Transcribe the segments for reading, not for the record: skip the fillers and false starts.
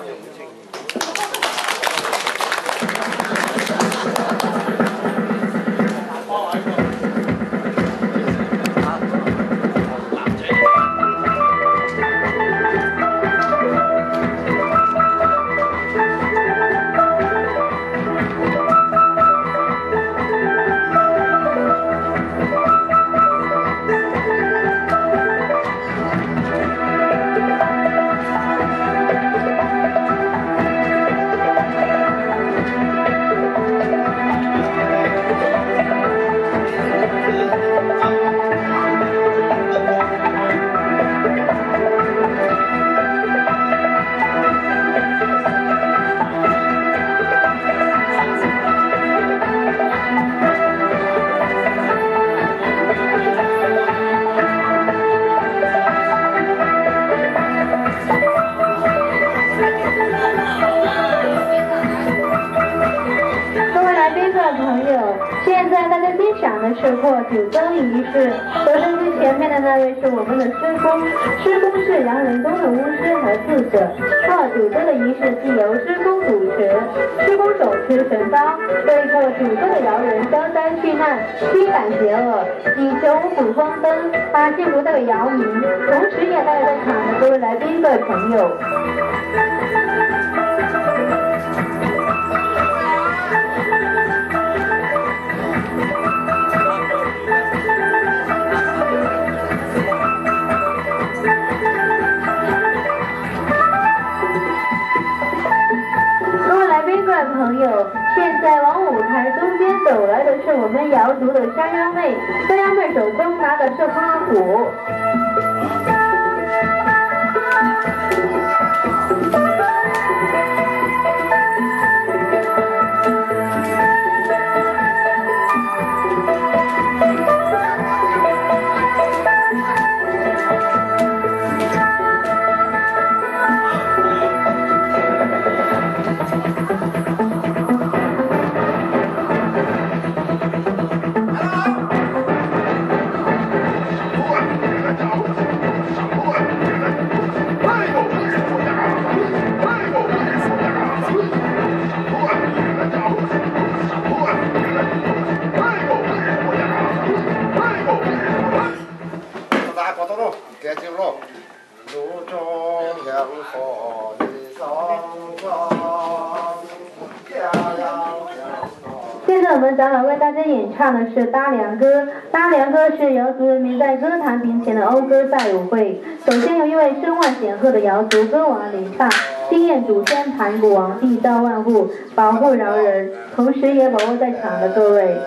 是过主灯仪式，走上最前面的那位是我们的师公，师公是杨仁东的巫师和智者。主灯的仪式既由师公主持，师公手持神刀，为过主灯的谣人消灾去难、驱赶邪恶，以求五谷丰登，把幸福带给姚民，同时也带给在场的各位来宾、各位朋友。朋友，现在往舞台中间走来的是我们瑶族的山羊妹，山羊妹手中拿的是花鼓。现在我们长老为大家演唱的是大梁歌。大梁歌是瑶族人民在歌坛面前的讴歌赛舞会。首先由一位声望显赫的瑶族歌王领唱，惊艳祖先盘古王地造万物，保护饶人，同时也保护在场的各位。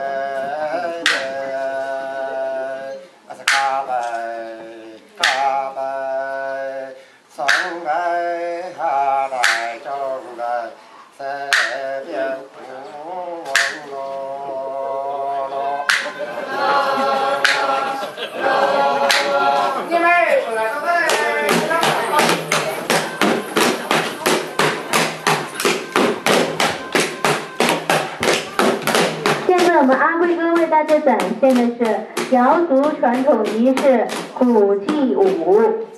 我们阿贵哥为大家展现的是瑶族传统仪式鼓祭舞。